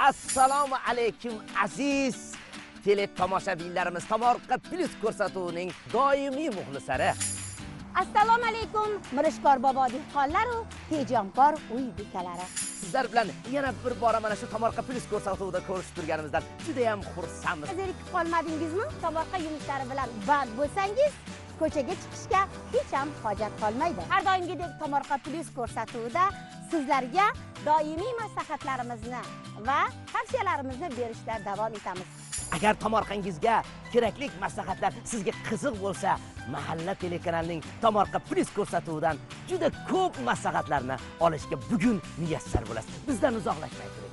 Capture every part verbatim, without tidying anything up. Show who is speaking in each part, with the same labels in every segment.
Speaker 1: Assalomu alaykum aziz teletomoshabinlarimiz, Tomorqa Plus ko'rsatuvining doimiy muxlislari.
Speaker 2: Assalomu alaykum Mirishkor bobo dehqonlar va tejonkor uy bekalari.
Speaker 1: Sizlar bilan yana bir bora mana shu Tomorqa Plus ko'rsatuvida ko'rishib turganimizdan juda ham xursandmiz.
Speaker 2: Zerikib qolmadingizmi? Tomorqa yumuklari bilan band bo'lsangiz, ko'chaga chiqishga hech ham hojat qolmaydi. Har doimgidek Tomorqa Plus ko'rsatuvida sizlarga doimiy maslahatlarimizni va tavsiyalarimizni berishda davom etamiz.
Speaker 1: Agar tomorqangizga kerakli maslahatlar sizga qiziq bo'lsa, Mahalla telekanalining Tomorqa Plus ko'rsatuvidan juda ko'p maslahatlarni olishga bugun muyassar bo'lasiz. Bizdan uzoqlashmay turing.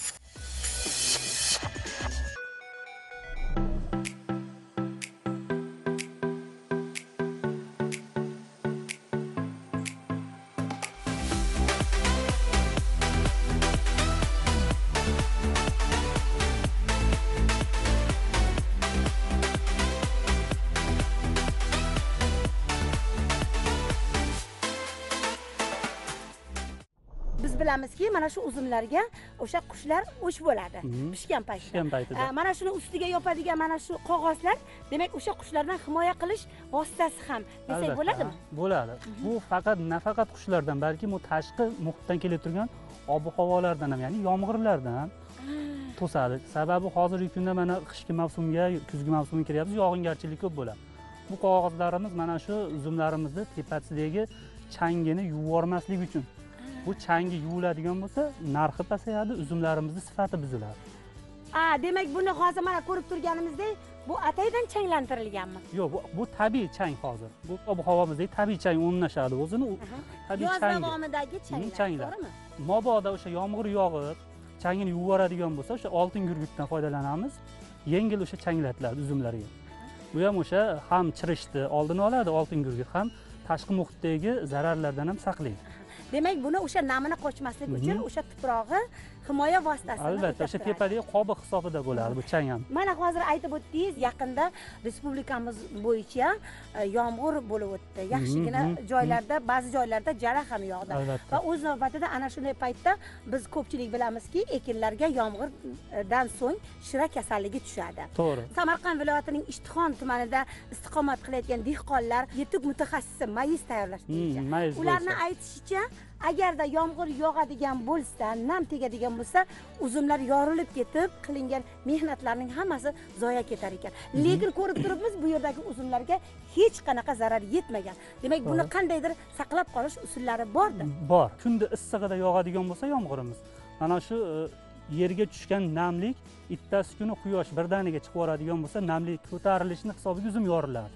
Speaker 2: Bilamizki, mana shu uzumlarga o'sha qushlar o'ch bo'ladi. Pishgan paytda.
Speaker 3: Pishgan paytida.
Speaker 2: Mana shuni ustiga yopadigan mana shu qog'ozlar, demak o'sha qushlardan himoya qilish vositasi ham desak bo'ladimi?
Speaker 3: Bo'ladi. Bu faqat nafaqat qushlardan, balki bu tashqi muhitdan kelib turgan ob-havolardan ham, ya'ni yomg'irlardan to'sadi. Sababi hozirgi kunda mana qishki mavsumga, kuzgi mavsumga kiryapmiz, yog'ingarchilik ko'p bo'ladi. Bu qog'ozlarimiz mana shu uzumlarimizni tepasidagi changini yuvormaslik uchun. Bu changi yuviladigan bo'lsa, narxi pasayadi, uzumlarimizni sifati buziladi.
Speaker 2: A, demak buni hozir mana ko'rib turganimizdek, bu ataydan changlantirilganmi?
Speaker 3: Yo'q, bu, bu tabiiy chang hozir. Bu ob-havomizdagi tabiiy chang o'rnashadi o'zini, u tabiiy chang.
Speaker 2: Yoz davomidagi changlar, to'g'rimi?
Speaker 3: Mabodo o'sha yomg'ir yog'ib, changini yuvoradigan bo'lsa, o'sha oltin gurgutdan foydalanamiz. Yengil o'sha changlatiladi uzumlarga. Bu ham o'sha ham chirishni oldini oladi oltin gurgut, ham tashqi muhitdagi zararlardan ham saqlaydi.
Speaker 2: Demak, buni o'sha namini qochmaslik uchun o'sha tuprog'i himoya vositasini.
Speaker 3: Albatta, o'sha tepadagi qobiq hisobida bo'ladi bu chang ham.
Speaker 2: Mana hozir aytib o'tdingiz, yaqinda respublikamiz bo'yicha yomg'ir bo'lib o'tdi. Yaxshigina joylarda, ba'zi joylarda jala ham yog'di. Va o'z navbatida ana shunday paytda biz ko'pchilik bilamizki, ekinlarga yomg'irdan so'ng shira kasalligi tushadi.
Speaker 3: To'g'ri.
Speaker 2: Samarqand viloyatining Ishtixon tumanida istiqomat qilayotgan dehqonlar yetuk mutaxassisi mayiz tayyorlash bo'yicha. Ularning aytishicha, agarda yomg'ir yog'adigan bo'lsa, nam tegadigan bo'lsa, uzumlar yorilib ketib, qilingan mehnatlarning hammasi zoya ketar ekan. Lekin ko'rib turibmiz, bu yerdagi uzumlarga hech qanaqa zarar yetmagan. Demak, buni qandaydir saqlab qolish usullari bordi.
Speaker 3: Bor. Kunda issig'ida yog'adigan bo'lsa yomg'irimiz, mana shu yerga tushgan namlik ittasi kuni quyosh birdaniga chiqib yoradigan bo'lsa, namlik ko'tarilishini hisobiga uzum yoriladi.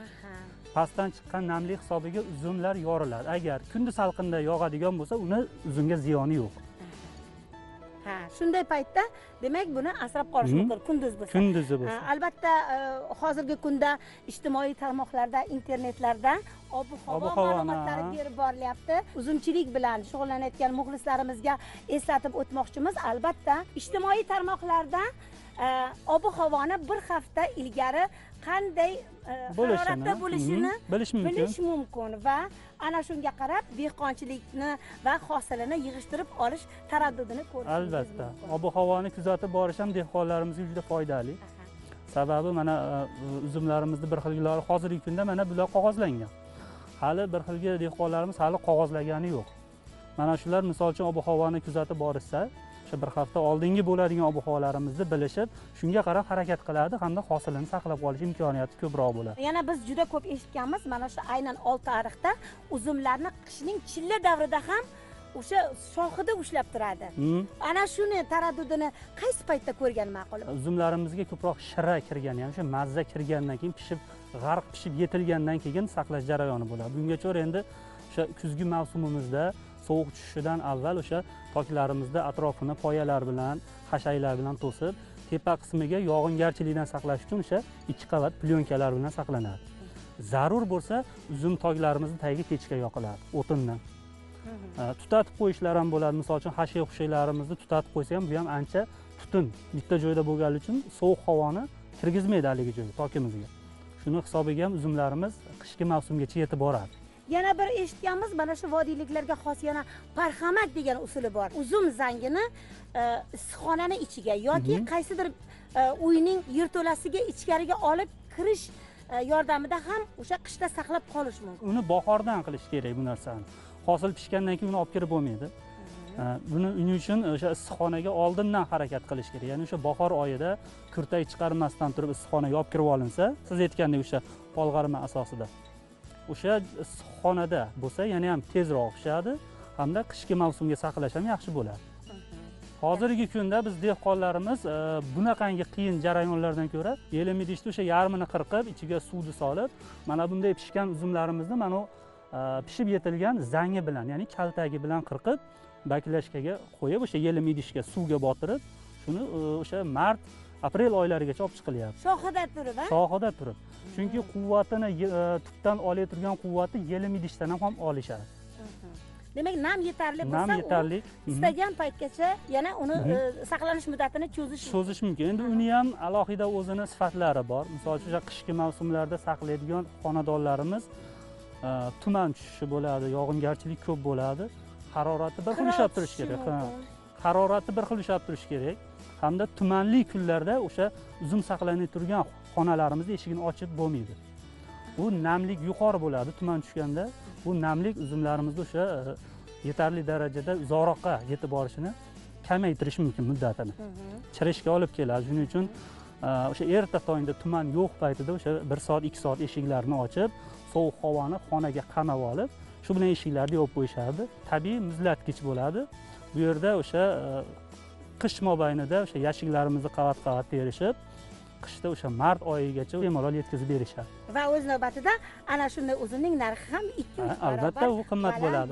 Speaker 3: Pastdan chiqqan namlik hisobiga uzumlar yoriladi. Agar kunda salqinda yog'adigan bo'lsa, uni uzumga ziyoni yo'q.
Speaker 2: Ha, shunday paytda demak buni asrab qolish mumkin kunduz bo'lsa.
Speaker 3: Kunduzi bo'lsa.
Speaker 2: Albatta, hozirgi kunda ijtimoiy tarmoqlarda, internetlarda ob-havo ma'lumotlari berib borilyapti. Uzumchilik bilan shug'ullanayotgan muxlislarimizga eslatib o'tmoqchimiz. Albatta, ijtimoiy tarmoqlarda ob-havoni bir hafta ilgari qanday haroratda bo'lishini bilish mumkin va ana shunga qarab dehqonchilikni va hosilini yig'ishtirib olish taraddudini ko'rish mumkin.
Speaker 3: Albatta, ob-havoni kuzatib borish ham dehqonlarimizga juda foydali. Sababi mana uzumlarimizni bir xilgilari hozirgi kunda mana bular qog'ozlangan. Hali bir xilga dehqonlarimiz hali qog'ozlagani yo'q. Mana shular misol uchun ob-havoni kuzatib borishsa, o'sha bir hafta oldingi bo'ladigan ob-havolarimizni bilishib, shunga qarab harakat qiladi hamda hosilini saqlab qolish imkoniyati ko'proq bo'ladi.
Speaker 2: Yana biz juda ko'p eshitganmiz, mana shu aynan olti ariqda uzumlarni qishning chilla davrida ham o'sha shoxida ushlab turadi. Ana shuni taraddudini qaysi paytda ko'rgan ma'qul?
Speaker 3: Uzumlarimizga ko'proq shira kirgan, ya'ni o'sha mazza kirgandan keyin pishib, g'arq pishib yetilgandan keyin saqlash jarayoni bo'ladi. Bungacha endi o'sha kuzgi mavsumimizda sovuq tushishidan avval o'sha toklarimizni atrofini poyalar bilan, hashaylar bilan to'sib, tepa qismiga yog'ingarchilikdan saqlash uchun o'sha ikki qavat plyonkalar bilan saqlanadi. Zarur bo'lsa, uzum toklarimizni tagiga pechka yoqiladi o'tindan. Tutatib qo'yishlar ham bo'ladi. Misol uchun hashay-xushaylarimizni tutatib qo'ysa ham, bu ham ancha tutun bitta joyda bo'lganligi uchun sovuq havoni kirgizmaydi haligi joyga, tokimizga. Shuni hisobiga ham uzumlarimiz qishki mavsumgacha yetib boradi.
Speaker 2: Yana bir eshitganmiz, mana shu vodiyliklarga xos yana parxamat degan usuli bor. Uzum zangini issiqxonani ichiga yoki qaysidir uyning yerto'lasiga ichkariga olib kirish yordamida ham o'sha qishda saqlab qolish mumkin.
Speaker 3: Uni bahordan qilish kerak bu narsani. Hosil pishgandan keyin uni olib kirib bo'lmaydi. Buni uning uchun o'sha issiqxonaga oldindan harakat qilish kerak. Ya'ni o'sha bahor oyida kurtak chiqarmasdan turib issiqxonaga olib kirib olinsa, siz aytgandek o'sha polg'arma asosida. O'sha issiqxonada bo'lsa, yana ham tezroq pishadi hamda qishki mavsumga saqlash ham yaxshi bo'ladi. Hozirgi kunda biz dehqonlarimiz bunaqangi qiyin jarayonlardan ko'ra yelim idishda o'sha yarmini qirqib, ichiga suvni solib, mana bunday pishgan uzumlarimizni mana pishib yetilgan zangi bilan, ya'ni kaltagi bilan qirqib, baklashkaga qo'yib, o'sha yelim idishga suvga botirib, shuni o'sha mart, aprel oylarigacha olib chiqilyapti.
Speaker 2: Shoxida turib, ha?
Speaker 3: Shoxida turib. Chunki quvvatini tubdan olib turgan quvvati yelim idishdan ham olishadi.
Speaker 2: Demak, nam yetarli bo'lsa,
Speaker 3: nam yetarli.
Speaker 2: istagan paytgacha yana uni saqlanish muddatini cho'zish
Speaker 3: cho'zish mumkin. Endi uni ham alohida o'zini sifatlari bor. Misol uchun, qishki mavsumlarda saqlaydigan xonadonlarimiz tuman tushishi bo'ladi, yog'ingarchilik ko'p bo'ladi. Harorati bir xil ushlab turish kerak. Harorati bir xil ushlab turish kerak. Hamda tumanli kunlarda o'sha uzum saqlanib turgan xonalarimizni eshigini ochib bo'lmaydi. Bu namlik yuqori bo'ladi tuman tushganda. Bu namlik uzumlarimizni o'sha yetarli darajada uzoqroqqa yetib borishini kamaytirish mumkin muddatini. Chirishga olib keladi. Shuning uchun o'sha erta tongda tuman yo'q paytida o'sha bir soat, ikki soat eshiklarni ochib, sovuq havoni xonaga qamab olib, shu bilan eshiklarni yopib qo'yishadi. Tabiiy muzlatgich bo'ladi. Bu yerda o'sha qish mobaynida o'sha yashiklarimizni qavat-qavat terishib, qishda o'sha mart oyigacha bemalol yetkazib berishadi.
Speaker 2: Va o'z navbatida ana shunday uzumning narxi ham ikki uch barobar
Speaker 3: albatta u qimmat bo'ladi.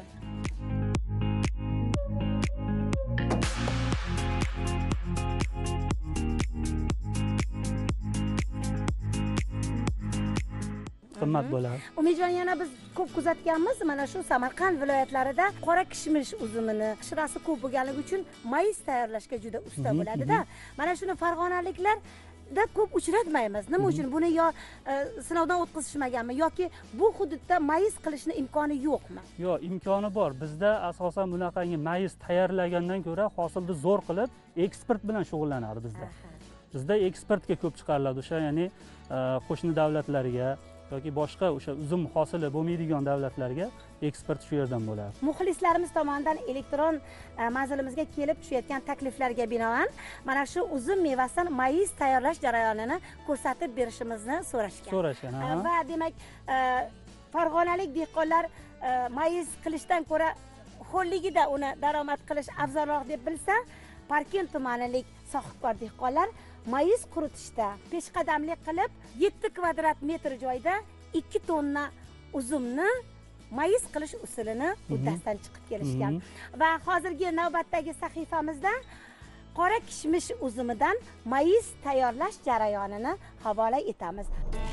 Speaker 3: Qimmat bo'ladi.
Speaker 2: Umidjon, yana biz ko'p kuzatganmiz, mana shu Samarqand viloyatlarida qora kishmish uzumini shirasi ko'p bo'lganligi uchun mayiz tayyorlashga juda usta bo'ladi-da. Mana shuni farg'onaliklar da ko'p uchratmaymiz. Nima uchun? Buni yo sinovdan o'tkazishmaganmi yoki bu hududda mayiz qilishni imkoni yo'qmi?
Speaker 3: Yo'q, imkoni bor. Bizda asosan bunaqangi mayiz tayyorlagandan ko'ra hosilni zo'r qilib eksport bilan shug'ullanadi bizda. Bizda eksportga ko'p chiqariladi, o'sha ya'ni qo'shni davlatlarga yoki boshqa o'sha uzum hosili bo'lmaydigan davlatlarga eksport shu yerdan bo'ladi.
Speaker 2: Muxlislarimiz tomonidan elektron manzilimizga kelib tushayotgan takliflarga binoan mana shu uzum mevasidan mayiz tayyorlash jarayonini ko'rsatib berishimizni so'rashgan.
Speaker 3: So'rashgan.
Speaker 2: Va demak, farg'onalik dehqonlar mayiz qilishdan ko'ra ho'lligida uni daromad qilish afzalroq deb bilsa, Parkent tumanilik sohibkor dehqonlar mayiz quritishda peshqadamlik qilib yetti kvadrat metr joyda ikki tonna uzumni mayiz qilish usulini uddasidan chiqib kelishgan. Va hozirgi navbatdagi sahifamizda qora kishmish uzumidan mayiz tayyorlash jarayonini havola etamiz.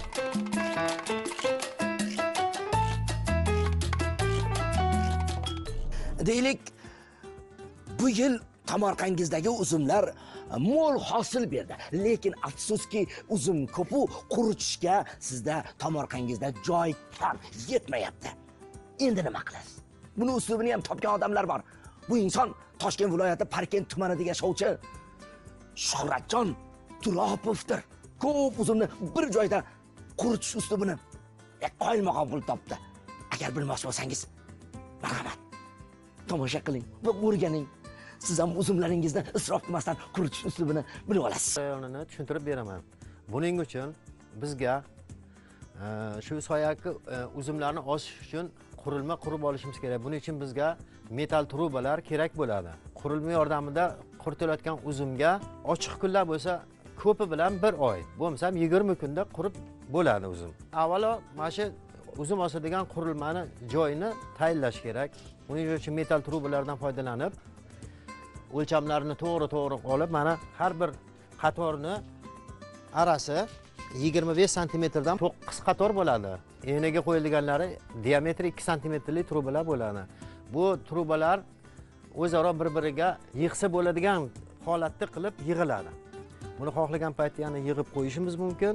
Speaker 1: Deylik, bu yil tomorqangizdagi uzumlar mo'l hosil berdi, lekin afsuski uzum ko'pu quritishga sizda tomorqangizda joy kam, yetmayapti. Endi nima qilasiz? Buni uslubini ham topgan odamlar bor. Bu inson Toshkent viloyati Parkent tumanidagi yashovchi Shuhratjon Turopovdir. Ko'p uzumni bir joyda quritish uslubini qoyilmaqom qilib topdi. Agar bilmoqchi bo'lsangiz, marhamat, tomosha qiling va o'rganing. Siz ham uzumlaringizni isrof qilmasdan quritish uslubini bilib olasiz.
Speaker 4: Jarayonini tushuntirib beraman. Buning uchun bizga shu soyaki uzumlarni osish uchun qurilma qurib olishimiz kerak. Buning uchun bizga metal trubalar kerak bo'ladi. Qurilma yordamida quritilayotgan uzumga ochiq kunlar bo'lsa, ko'pi bilan bir oy, bo'lmasa yigirma kunda qurib bo'ladi uzum. Avvalo mana shu uzum osadigan qurilmani joyini tayinlash kerak. Buning uchun metal trubalardan foydalanib o'lchamlarini to'g'ri-to'g'ri olib, mana har bir qatorni arasi yigirma besh santimetrdan to'qqiz qator bo'ladi. Enaga qo'yilganlari diametri ikki santimetrlik trubalar bo'ladi. Bu trubalar o'zaro bir-biriga yig'sa bo'ladigan holatda qilib yig'iladi. Buni xohlagan paytda yana yig'ib qo'yishimiz mumkin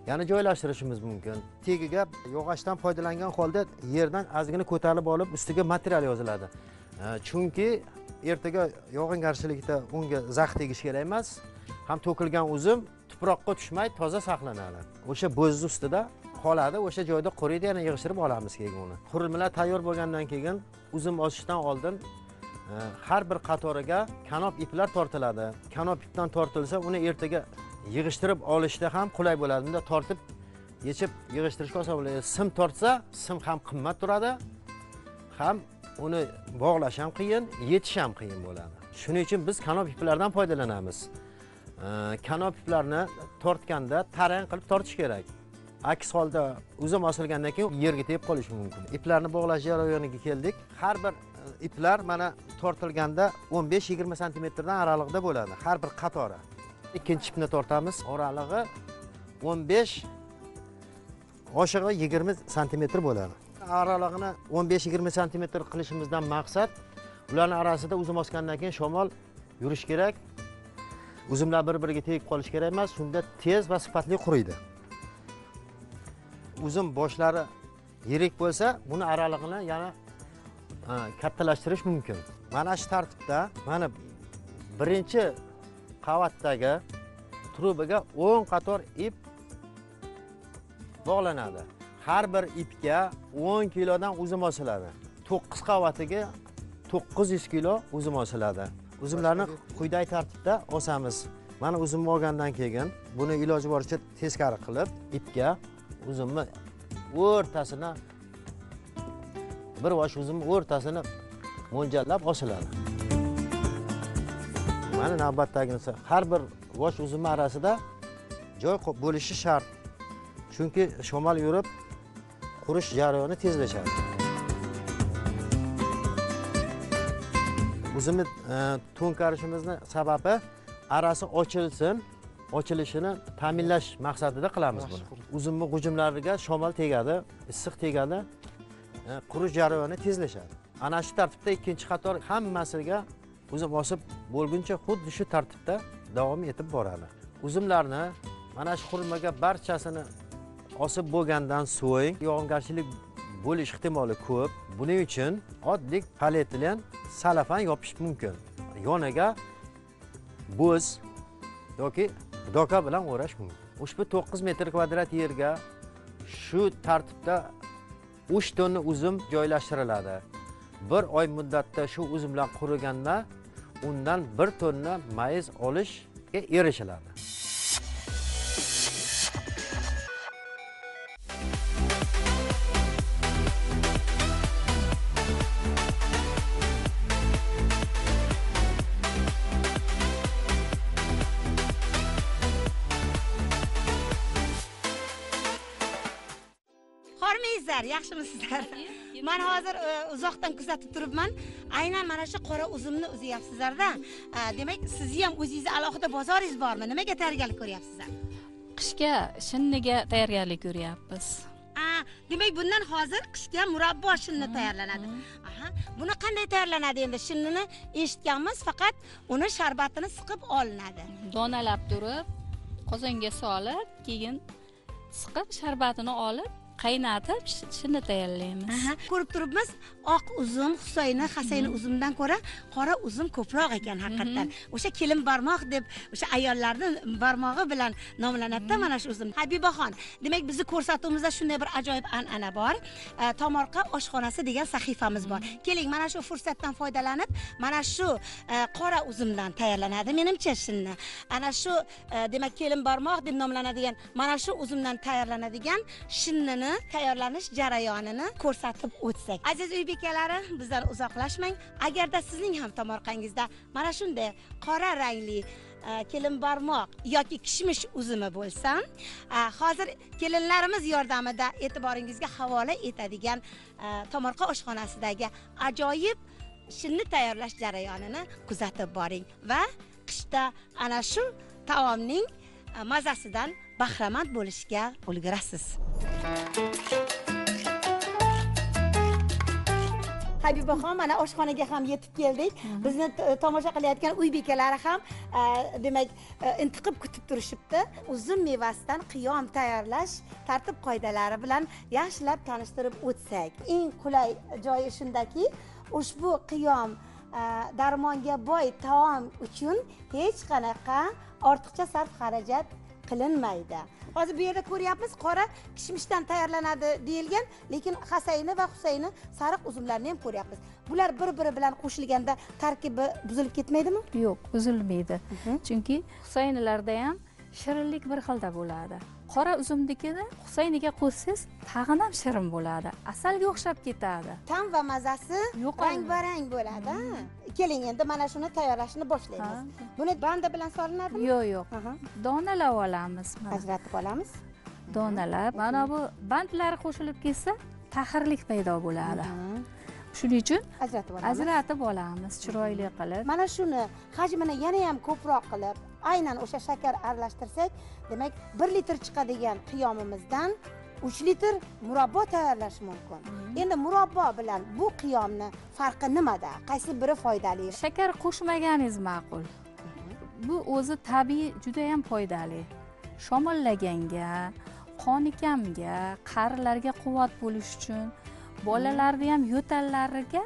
Speaker 4: yana joylashtirishimiz mumkin. Tagiga yog'ochdan foydalangan holda yerdan ozgina ko'tarilib olib, ustiga material yoziladi. Chunki ertaga yog'ingarchilikda unga zax tegish kerak emas. Ham to'kilgan uzum tuproqqa tushmay toza saqlanadi. O'sha bo'z ustida qoladi, o'sha joyda quriydi, yana yig'ishtirib olamiz keyin uni. Qurilmalar tayyor bo'lgandan keyin uzum osishdan oldin har bir qatoriga kanop iplar tortiladi. Kanop ipdan tortilsa, uni ertaga yig'ishtirib olishda ham qulay bo'ladi. Bunda tortib, yechib yig'ishtirishga oson bo'ladi. Sim tortsa, sim ham qimmat turadi. Ham uni bog'lash ham qiyin, yetish ham qiyin bo'ladi. Shuning uchun biz kanop iplardan foydalanamiz. Kanop iplarni tortganda tarang qilib tortish kerak. Aks holda uzum osilgandan keyin yerga tegib qolishi mumkin. Iplarni bog'lash jarayoniga keldik. Har bir iplar mana tortilganda o'n besh yigirma santimetrdan aralig'ida bo'ladi, har bir qatori. Ikkinchi ipni tortamiz, oralig'i o'n besh, oshig'i yigirma santimetr bo'ladi. Aralig'ini o'n besh yigirma santimetr qilishimizdan maqsad, ularning orasida uzum osgandan keyin shamol yurish kerak. Uzumlar bir-biriga tegib qolish kerak emas, shunda tez va sifatli quriydi. Uzum boshlari yirik bo'lsa, buni aralig'ini yana kattalashtirish mumkin. Mana shu tartibda, mana birinchi qavatdagi trubaga o'n qator ip bog'lanadi. Har bir ipga o'n kilodan uzum osiladi. to'qqiz qavatiga to'qqiz yuz kilo uzum osiladi. Uzumlarni quyidagi tartibda osamiz. Mana uzumni olgandan keyin buni iloji boricha teskari qilib, ipga uzumni o'rtasini bir vosh uzumni o'rtasini mo'ljallab osiladi. Mana navbatdagisi, har bir vosh uzumni orasida joy bo'lishi shart. Chunki shamol yurib qurish jarayoni tezlashadi. Uzumni to'nkarishimizning sababi arasi ochilsin, ochilishini ta'minlash maqsadida qilamiz buni. Uzumni g'ujimlariga shamol tegadi, issiq tegadi, qurish jarayoni tezlashadi. Ana shu tartibda ikkinchi qator hammasiga uzum osib bo'lguncha xuddi shu tartibda davom etib boradi. Uzumlarni mana shu qurilmaga barchasini osib bo'lgandan so'ng yog'ingarchilik bo'lish ehtimoli ko'p. Buning uchun oddiy polietilen salafan yopish mumkin. Yoniga bo'z yoki doka bilan o'rash mumkin. Ushbu to'qqiz metr kvadrat yerga shu tartibda uch tonna uzum joylashtiriladi. Bir oy muddatda shu uzumlar quriganda undan bir tonna mayiz olishga erishiladi.
Speaker 2: Hormaysizlar, yaxshimisizlar? Men hozir uzoqdan kuzatib turibman. Aynan mana shu qora uzumni uzyapsizlar-da. Demak, sizni ham o'zingiz alohida bozoringiz bormi? Nimaga tayyorgarlik ko'ryapsizlar?
Speaker 5: Qishga shinniga tayyorgarlik ko'ryapmiz.
Speaker 2: A, demak bundan hozir qishga murabbo shinni tayyorlanadi. Aha, buni qanday tayyorlanadi endi? Shinnini eshitganmiz, faqat uni sharbatini siqib olinadi.
Speaker 5: Donalab turib, qozonga solib, keyin siqib sharbatini olib qaynatib shinni tayyorlaymiz.
Speaker 2: Aha, ko'rib turibmiz, oq uzum, Husayni, Hasayni uzumdan ko'ra qora uzum ko'proq ekan haqiqatan. O'sha kelin barmoq deb, o'sha ayollarning barmog'i bilan nomlanadi mana shu uzum. Habibaxon, demak bizni ko'rsatuvimizda shunday bir ajoyib an'ana bor. Tomorqa oshxonasi degan sahifamiz bor. Keling, mana shu fursatdan foydalanib, mana shu qora uzumdan tayyorlanadi menimcha shinni. Ana shu demak kelin barmoq deb nomlanadigan mana shu uzumdan tayyorlanadigan shinnini tayyorlanish jarayonini ko'rsatib o'tsak. Aziz uy bekalari, bizdan uzoqlashmang. Agarda sizning ham tomorqangizda mana shunday qora rangli kelin barmoq yoki kishmish uzumi bo'lsa, hozir kelinlarimiz yordamida e'tiboringizga havola etadigan tomorqa oshxonasidagi ajoyib shinni tayyorlash jarayonini kuzatib boring va qishda ana shu taomning mazasidan bahramand bo'lishga ulgurasiz. Habibaxon, mana oshxonaga ham yetib keldik. Bizni tomosha qilayotgan uy bekalari ham demak intiqib kutib turishibdi. Uzum mevasidan qiyom tayyorlash tartib qoidalari bilan yaxshilab tanishtirib o'tsak. Eng qulay joyi shundaki, ushbu qiyom darmonga boy taom uchun hech qanaqa ortiqcha sarf xarajat qilinmaydi. Hozir bu yerda ko'ryapmiz, qora kishmishdan tayyorlanadi deyilgan, lekin Hasayni va Husayni sariq uzumlarni ham ko'ryapmiz. Bular bir-biri bilan qo'shilganda tarkibi buzilib ketmaydimi?
Speaker 5: Yo'q, buzilmaydi. Chunki Husaynilarda ham shirinlik bir xilda bo'ladi. Qora uzumnikida Husayniga qo'shsangiz tag'in ham shirin bo'ladi. Asalga o'xshab ketadi.
Speaker 2: Ta'm va mazasi rang-barang bo'ladi. Keling, endi mana shuni tayyorlashni boshlaymiz. Buni banda bilan solinadimi?
Speaker 5: Yo'q, yo'q. Donalab olamiz.
Speaker 2: Ajratib olamiz.
Speaker 5: Donalab. Mana bu bandlari qo'shilib ketsa, tahirlik paydo bo'ladi. Shuning uchun
Speaker 2: ajratib olamiz.
Speaker 5: Ajratib olamiz, chiroyli qilib.
Speaker 2: Mana shuni hajmini yana ham ko'proq qilib, aynan o'sha shakar aralashtirsak, demak bir litr chiqadigan qiyomimizdan uch litr murabbo tayyorlash mumkin. Endi murabbo bilan bu qiyomni farqi nimada? Qaysi biri foydali?
Speaker 5: Shakar qo'shmaganingiz ma'qul. Bu o'zi tabiiy juda ham foydali. Shomollaganga, qoni kamga, qarilarga quvvat bo'lish uchun, bolalarning ham yo'tallariga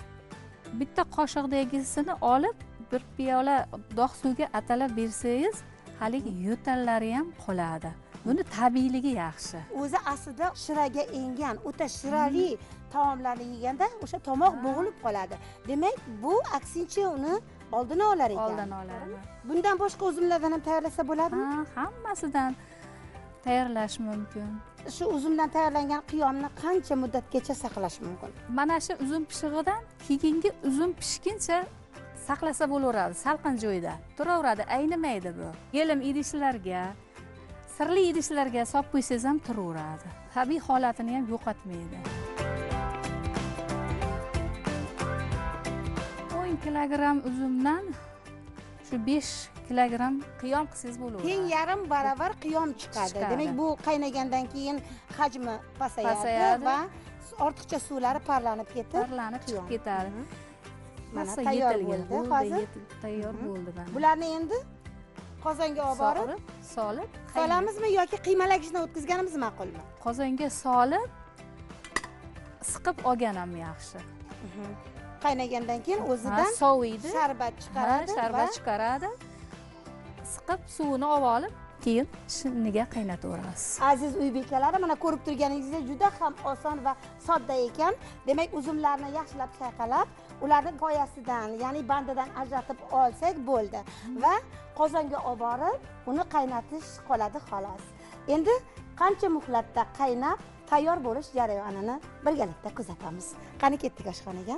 Speaker 5: bitta qoshiqdagisini olib bir piyola dog' suvga atalab bersangiz, haligi yo'tallari ham qoladi. Buni tabiiyligi yaxshi.
Speaker 2: O'zi aslida shiraga engan, o'ta shirali taomlarni yeganda o'sha tomoq bo'g'ilib qoladi. Demak, bu aksincha uni oldini olar ekan.
Speaker 5: Oldini olar.
Speaker 2: Bundan boshqa uzumlardan ham tayyorlasa bo'ladimi?
Speaker 5: Ha, hammasidan tayyorlash mumkin.
Speaker 2: Shu uzumdan tayyorlangan qiyomni qancha muddatgacha saqlash mumkin?
Speaker 5: Mana shu uzum pishig'idan keyingi uzum pishguncha saqlasa bo'laveradi, salqin joyda. Turaveradi, aynimaydi bu. Yelim idishlarga, sirli idishlarga solib qo'ysangiz ham turaveradi. Tabiiy holatini ham yo'qotmaydi. o'n kilogramm uzumdan shu besh kilogramm qiyom qilsangiz bo'laveradi.
Speaker 2: Teng yarim baravar qiyom chiqadi. Demak, bu qaynagandan keyin hajmi pasayadi va ortiqcha suvlari parlanib ketib,
Speaker 5: parlanib chiqib ketadi.
Speaker 2: Mana tayyor bo'ldi, hozir
Speaker 5: tayyor bo'ldi mana.
Speaker 2: Bularni endi qozonga olib borib,
Speaker 5: solib,
Speaker 2: solamizmi yoki qiymalagichdan o'tkazganimiz ma'qulmi?
Speaker 5: Qozonga solib, siqib olganim yaxshi.
Speaker 2: Qaynagandan keyin o'zidan
Speaker 5: soviydi,
Speaker 2: sharbat chiqaradi,
Speaker 5: sharbat chiqaradi. Siqib suvini olib olib, keyin shiniga qaynataverasiz.
Speaker 2: Aziz uy bekalari, mana ko'rib turganingizdek juda ham oson va sodda ekan. Demak, uzumlarni yaxshilab chayqalab, ularni poyasidan, ya'ni bandidan ajratib olsak bo'ldi va qozonga olib borib, uni qaynatish qoladi xolos. Endi qancha muhlatda qaynab tayyor bo'lish jarayonini birgalikda kuzatamiz. Qani ketdik oshxonaga.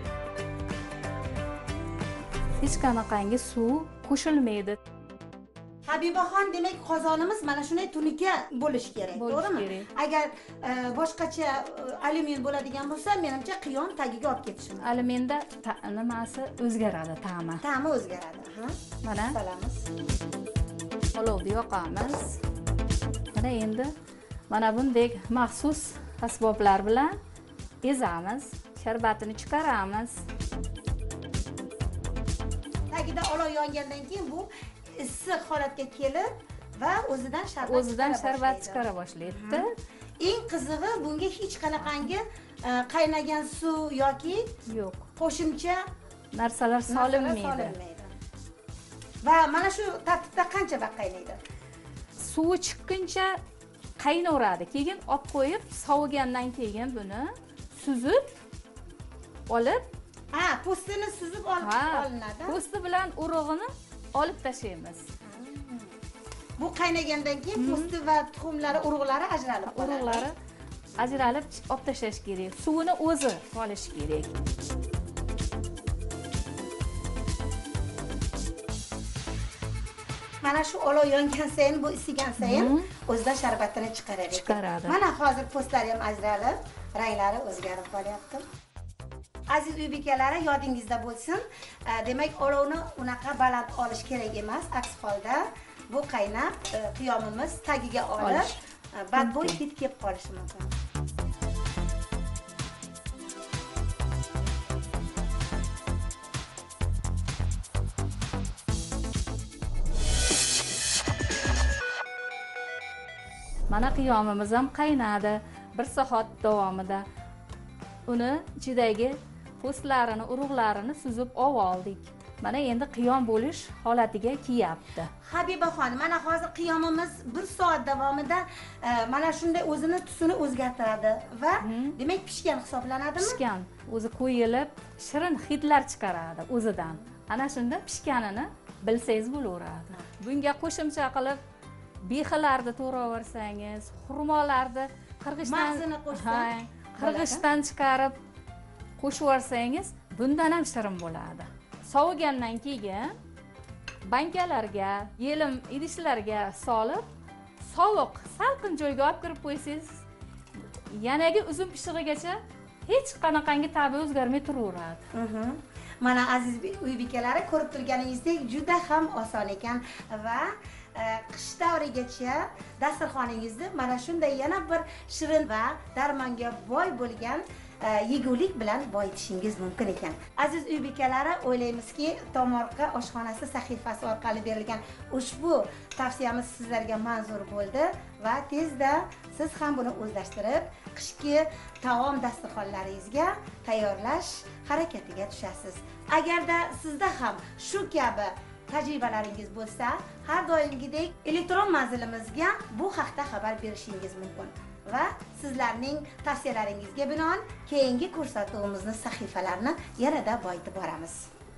Speaker 5: Hech qanaqangi suv qo'shilmaydi.
Speaker 2: Habibaxon, demak qozonimiz mana shunday tunuka bo'lish kerak, to'g'rimi? Agar boshqacha alyumin bo'ladigan bo'lsa, menimcha qiyom tagiga olib ketishi mumkin.
Speaker 5: Alyuminda nimasi o'zgaradi, ta'mi.
Speaker 2: Ta'mi o'zgaradi, ha?
Speaker 5: Mana
Speaker 2: solamiz.
Speaker 5: Olovni yoqamiz. Mana endi mana bunday maxsus asboblar bilan ezamiz, sharbatini chiqaramiz.
Speaker 2: Tagida olov yongandan keyin bu issiq holatga kelib va o'zidan sharbat
Speaker 5: o'zidan sharbat chiqara boshlaydi.
Speaker 2: Eng qizig'i, bunga hech qanaqangi qaynagan suv yoki
Speaker 5: yo'q,
Speaker 2: qo'shimcha
Speaker 5: narsalar solinmaydi.
Speaker 2: Va mana shu tartibda qancha vaqt qaynaydi?
Speaker 5: Suvi chiqquncha qaynaveradi. Keyin olib qo'yib, sovigandan keyin buni suzib olib,
Speaker 2: ha, po'stini suzib olib olinadi.
Speaker 5: Po'sti bilan urug'ini olib tashlaymiz.
Speaker 2: Bu qaynagandan keyin po'sti va tuxumlari, urug'lari ajralib qoladi.
Speaker 5: Urug'lari ajralib olib tashlash kerak. Suvini o'zi olish kerak.
Speaker 2: Mana shu olov yongan sayin, bu isigan sayin o'zidan sharbatini chiqaradi.
Speaker 5: Chiqaradi.
Speaker 2: Mana hozir po'stlari ham ajralib, ranglari o'zgarib qolyapti. Aziz uy bekalari, yodingizda bo'lsin. Demak, olovni unaqa baland olish kerak emas. Aks holda bu qaynab qiyomimiz tagiga olib, badbo'y hid kelib qolishi mumkin.
Speaker 5: Mana qiyomimiz ham qaynadi. Bir soat davomida uni ichidagi po'stlarini, urug'larini suzib oldik. Mana endi qiyom bo'lish holatiga kelyapti.
Speaker 2: Habibaxon, mana hozir qiyomimiz bir soat davomida mana shunday o'zini tusini o'zgartiradi va demak pishgan hisoblanadimi?
Speaker 5: Pishgan, o'zi qo'yilib, shirin hidlar chiqaradi o'zidan. Ana shunda pishganini bilsangiz bo'laveradi. Bunga qo'shimcha qilib behilarni to'g'raversangiz, xurmolarni qirg'ichdan
Speaker 2: mag'zini qo'shsangiz,
Speaker 5: qirg'ichdan chiqarib qo'shib bundan ham shirin bo'ladi. Sovigandan keyin bankalarga, yelim idishlarga solib, sovuq, salqin joyga olib kirib qo'ysangiz, yanagi uzum pishig'igacha hech qanaqangi ta'bi o'zgarmay turaveradi.
Speaker 2: Mana aziz uy bekalari, ko'rib turganingizdek juda ham oson ekan va qish davrigacha dasturxoningizni mana shunday yana bir shirin va darmonga boy bo'lgan yegulik bilan boyitishingiz mumkin ekan. Aziz uy bekalari, o'ylaymizki, Tomorqa oshxonasi sahifasi orqali berilgan ushbu tavsiyamiz sizlarga manzur bo'ldi va tezda siz ham buni o'zlashtirib, qishki taom dasturxonlaringizga tayyorlash harakatiga tushasiz. Agarda sizda ham shu kabi tajribalaringiz bo'lsa, har doimgidek elektron manzilimizga bu haqda xabar berishingiz mumkin va sizlarning tavsiyalaringizga binoan keyingi ko'rsatuvimizni sahifalarini yanada boyitib boramiz.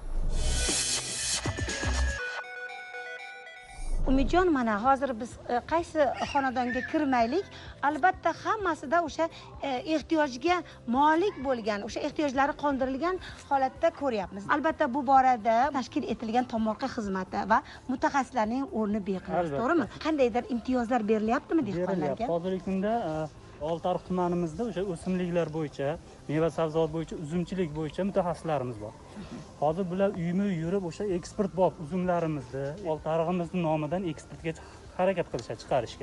Speaker 2: Umidjon, mana hozir biz qaysi xonadonga kirmaylik, albatta hammasida o'sha ehtiyojga molik bo'lgan, o'sha ehtiyojlari qondirilgan holatda ko'ryapmiz. Albatta bu borada tashkil etilgan tomorqa xizmati va mutaxassislarning o'rni beqiyos, to'g'rimi? Qandaydir imtiyozlar berilyaptimi dehqonlarga?
Speaker 3: Hozirgi kunda Oltiariq tumanimizda o'sha o'simliklar bo'yicha, meva sabzavot bo'yicha, uzumchilik bo'yicha mutaxassislarimiz bor. Hozir bular uyma yurib o'sha eksportbop uzumlarimizni Oltiarig'imizning nomidan eksportga harakat qilishadi, chiqarishga.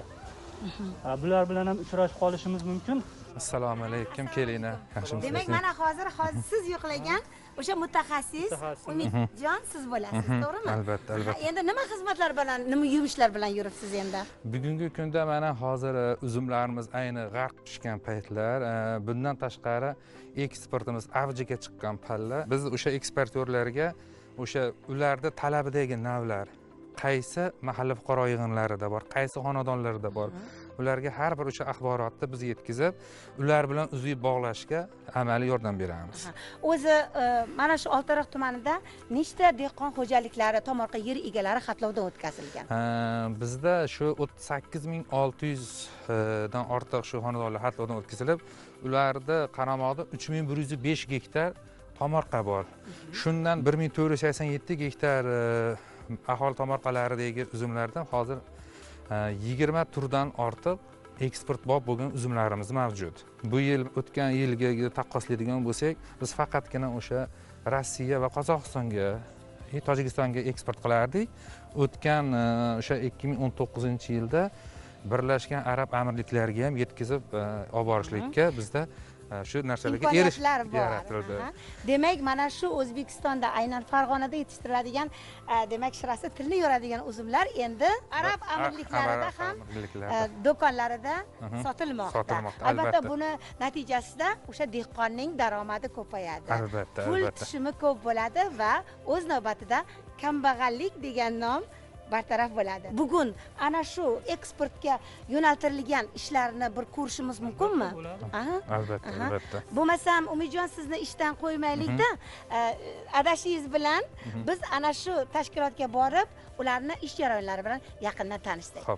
Speaker 3: Bular bilan ham uchrashib qolishimiz mumkin.
Speaker 6: Assalomu alaykum, kelinglar. Yaxshimisiz?
Speaker 2: Demak, mana hozir hozir siz yo'qlagan o'sha mutaxassis Umidjon siz bo'lasiz, to'g'rimi?
Speaker 6: Albatta, albatta.
Speaker 2: Endi nima xizmatlar bilan, nima yumushlar bilan yuribsiz endi?
Speaker 6: Bugungi kunda mana hozir uzumlarimiz ayni g'arq pishgan paytlar, bundan tashqari eksportimiz avjiga chiqqan palla. Biz o'sha eksportyorlarga o'sha ularda talabidagi navlar qaysi mahalla fuqaro yig'inlarida bor, qaysi xonadonlarda bor, ularga har bir o'sha axborotni biz yetkazib, ular bilan uzviy bog'lashga amaliy yordam beramiz.
Speaker 2: O'zi mana shu Oltiariq tumanida nechta dehqon xo'jaliklari, tomorqa yer egalari xatlovdan o'tkazilgan?
Speaker 6: Bizda shu o'ttiz sakkiz ming olti yuz dan ortiq shu xonadonlar xatlovdan o'tkazilib, ularda qaramog'ida uch ming bir yuz besh gektar tomorqa bor. Shundan bir ming to'rt yuz sakson yetti gektar aholi tomorqalaridagi uzumlardan hozir yigirma turdan ortiq eksportbop bo'lgan uzumlarimiz mavjud. Bu yil o'tgan yilga taqqoslaydigan bo'lsak, biz faqatgina o'sha Rossiya va Qozog'istonga, Tojikistonga eksport qilardik. O'tgan o'sha ikki ming o'n to'qqizinchi yilda Birlashgan Arab Amirliklariga ham yetkazib olib borishlikka bizda shu narsalarga
Speaker 2: imkoniyatlar bor.
Speaker 6: Yaratildi.
Speaker 2: Demak, mana shu O'zbekistonda aynan Farg'onada yetishtiriladigan, demak, shirasi tilni yoradigan uzumlar endi Arab amirliklarida ham do'konlarida sotilmoqda. Albatta, buni natijasida o'sha dehqonning daromadi ko'payadi.
Speaker 6: Albatta,
Speaker 2: pul
Speaker 6: albatta.
Speaker 2: tushumi ko'p bo'ladi va o'z navbatida kambag'allik degan nom bartaraf bo'ladi. Bugun ana shu eksportga yo'naltirilgan ishlarni bir ko'rishimiz mumkinmi?
Speaker 6: Albatta, albatta.
Speaker 2: Bo'lmasam, Umidjon, sizni ishdan qo'ymaylikda, adashingiz bilan biz ana shu tashkilotga borib, ularni ish jarayonlari bilan yaqindan tanishdik.
Speaker 6: Xo'p.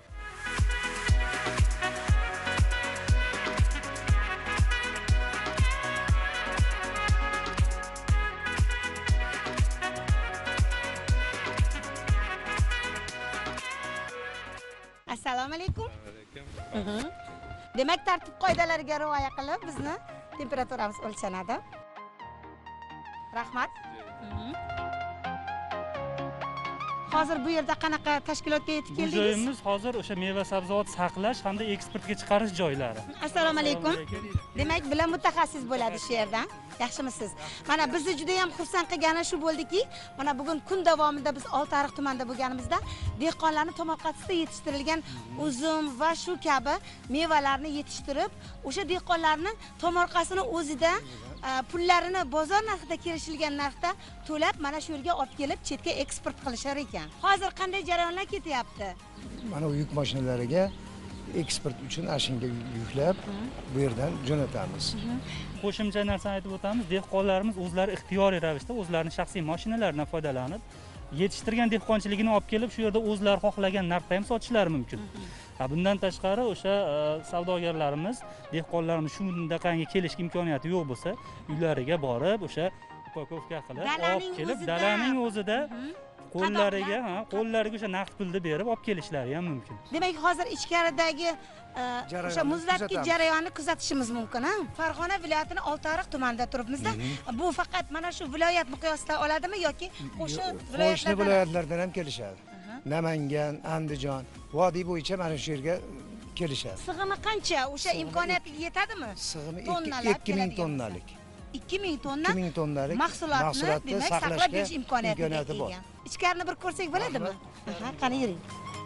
Speaker 2: Assalomu alaykum. Demak, tartib qoidalariga rioya qilib bizni temperaturamiz o'lchanadi. Rahmat. hozir bu yerda qanaqa tashkilotga yetib
Speaker 3: Bu
Speaker 2: keldingiz?
Speaker 3: joyimiz hozir o'sha meva sabzavot saqlash hamda eksportga chiqarish joylari.
Speaker 2: Assalomu alaykum. Demak, bilan mutaxassis bo'ladi shu yerda. Yaxshimisiz? Mana bizni juda ham xursand qilgani shu bo'ldiki, mana bugun kun davomida biz Oltiariq tumanida bo'lganimizda dehqonlarning tomorqasida yetishtirilgan uzum va shu kabi mevalarni yetishtirib, o'sha dehqonlarning tomorqasini o'zida pullarini bozor narxida kelishilgan narxda to'lab mana shu yerga olib kelib chetga eksport qilishar ekan. Hozir qanday jarayonlar ketyapti?
Speaker 7: Mana u yuk mashinalariga eksport uchun ashinga yuklab bu yerdan jo'natamiz.
Speaker 3: Qo'shimcha narsani aytib o'tamiz, dehqonlarimiz o'zlari ixtiyoriy ravishda o'zlarining shaxsiy mashinalaridan foydalanib, yetishtirgan dehqonchiligini olib kelib shu yerda o'zlari xohlagan narxda ham sotishlari mumkin. Ha, bundan tashqari o'sha savdogarlarimiz dehqonlarimiz shundaqangi kelishga imkoniyati yo'q bo'lsa, uylariga borib o'sha upakovka qilib olib kelib dalaning o'zida qo'llariga, ha, qo'llariga o'sha naqd pulni berib olib kelishlari ham mumkin.
Speaker 2: Demak, hozir ichkaridagi o'sha muzlatkich jarayonni kuzatishimiz mumkin, ha? Farg'ona viloyatining Oltiariq tumanida turibmiz-da. Bu faqat mana shu viloyat miqyosida oladimi yoki qo'shni
Speaker 7: qo'shni viloyatlardan ham kelishadi. Namangan, Andijon, vodiy bo'yicha mana shu yerga kelishadi.
Speaker 2: Sig'imi qancha? O'sha imkoniyatiga yetadimi?
Speaker 7: Sig'imi ikki ming tonnalik.
Speaker 2: ikki ming tonna
Speaker 7: ikki ming tonnalik
Speaker 2: mahsulotni demak saqlab berish imkoniyatiga ega. Ichkarini bir ko'rsak bo'ladimi? Aha, qani yuring.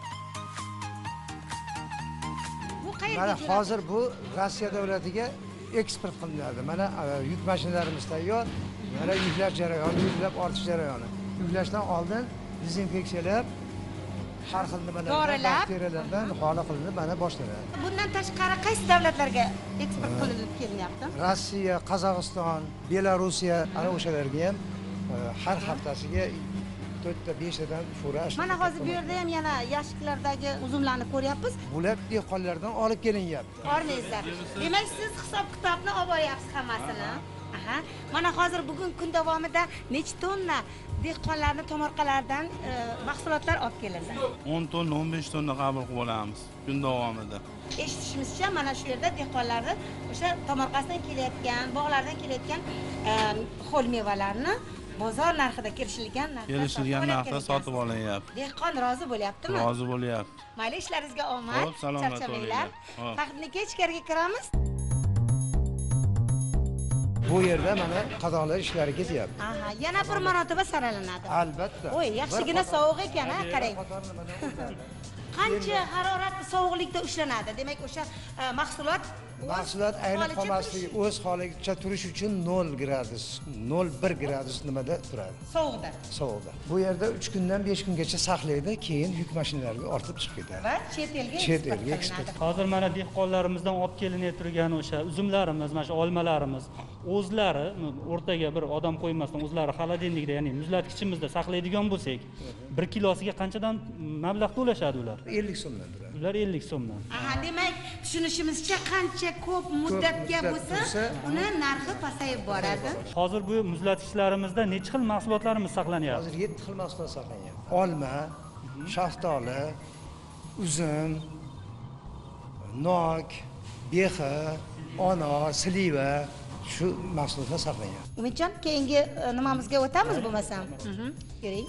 Speaker 2: Bu qayerga
Speaker 7: Mana hozir bu Rossiya davlatiga eksport qilinadi. Mana yuk mashinlarimiz tayyor. Mana yuklash jarayoni, yuklab ortish jarayoni. Yuklashdan oldin dezinfeksiyalab, har xil nimalardan, bakteriyalardan xoli qilinib mana boshlanadi.
Speaker 2: Bundan tashqari qaysi davlatlarga eksport qilinib kelyapti?
Speaker 7: Rossiya, Qozog'iston, Belorussiya, ana o'shalarga ham har haftasiga to'rtta beshtadan fura.
Speaker 2: Mana hozir bu yerda ham yana yashiklardagi uzumlarni ko'ryapmiz.
Speaker 7: Bular dehqonlardan olib kelinyapti.
Speaker 2: Ormangizlar. Demak, siz hisob-kitobni olib boryapsiz hammasini. Aha. Mana hozir bugun kun davomida necha tonna dehqonlarning tomorqalaridan mahsulotlar olib kelindi?
Speaker 8: o'n tonna, o'n besh tonna qabul qilib olamiz kun davomida.
Speaker 2: Eshitishimizcha, mana shu yerda dehqonlarning o'sha tomorqasidan kelayotgan, bog'lardan kelayotgan ho'l mevalarni bozor narxida kelishilgan narxda
Speaker 8: kelishilgan narxda sotib olyapti.
Speaker 2: Dehqon rozi bo'lyaptimi?
Speaker 8: Rozi bo'lyapti.
Speaker 2: Mayli, ishlaringizga omad.
Speaker 8: Xo'p, salomat bo'linglar.
Speaker 2: Taqdirga ichkariga kiramiz.
Speaker 7: Bu yerda mana qadoqlar ishlari ketyapti.
Speaker 2: Aha, yana bir marotaba saralanadi.
Speaker 7: Albatta.
Speaker 2: Voy, yaxshigina sovuq ekan, ha, qarang. Qancha harorat sovuqlikda ushlanadi? Demak, o'sha mahsulot
Speaker 7: mahsulot aynib qolmasligi, o'z holicha turish uchun nol gradus, nol bir gradus nimada turadi.
Speaker 2: Sovuqda.
Speaker 7: Sovuqda. Bu yerda uch kundan besh kungacha saqlaydi, keyin yuk mashinalariga ortib chiqib ketadi.
Speaker 2: Va chet elga
Speaker 7: chet elga eksport.
Speaker 3: Hozir mana dehqonlarimizdan olib kelinib turgan o'sha uzumlarimiz, mana shu olmalarimiz o'zlari o'rtaga bir odam qo'ymasdan o'zlari xolodilnikda, ya'ni muzlatkichimizda saqlaydigan bo'lsak, bir kilosiga qanchadan mablag' to'lashadi ular?
Speaker 7: ellik so'mdan turadi.
Speaker 3: Ular ellik so'mdan.
Speaker 2: Aha, demak, tushunishimizcha qancha ko'p muddatga bo'lsa, uni narxi pasayib boradi.
Speaker 3: Hozir bu muzlatkichlarimizdda necha xil mahsulotlarimiz saqlanyapti?
Speaker 7: Hozir yetti xil mahsulot saqlanyapti. Olma, shaftoli, uzum, nok, behi, anor, sliva shu mahsulotlar saqlanyapti.
Speaker 2: Umidjon, keyingi nimamizga o'tamiz bo'lmasam. Mhm. Yuring.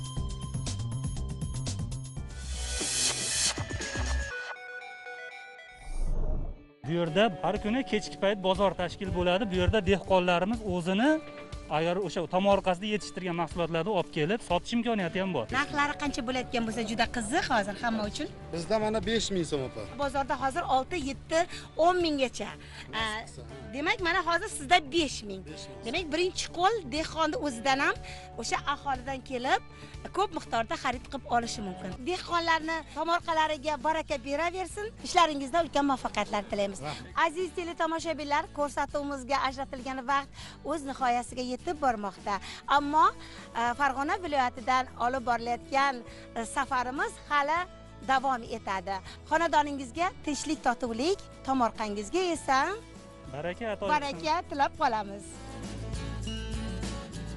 Speaker 3: Bu yerda har kuni kechki payt bozor tashkil bo'ladi. Bu yerda dehqonlarimiz o'zini agar o'sha tomorqasida yetishtirgan mahsulotlarni olib kelib sotish imkoniyati ham bor.
Speaker 2: Narxlari qancha bo'layotgan bo'lsa juda qiziq hozir hamma uchun.
Speaker 8: Bizda mana besh ming so'm opa.
Speaker 2: Bozorda hozir olti, yetti, o'n minggacha. Demak, mana hozir sizda besh ming. Demak, birinchi qo'l dehqonni o'zidan ham o'sha aholidan kelib ko'p miqdorda xarid qilib olishi mumkin. Dehqonlarni tomorqalariga baraka beraversin. Ishlaringizda ulkan muvaffaqiyatlar tilaymiz. Aziz teletomoshabinlar, ko'rsatuvimizga ajratilgan vaqt o'z nihoyasiga yetib bormoqda. Ammo Farg'ona viloyatidan olib borilayotgan safarimiz hali davom etadi. Xonadoningizga tinchlik, totuvlik, tomorqangizga esa
Speaker 3: baraka,
Speaker 2: baraka tilab qolamiz.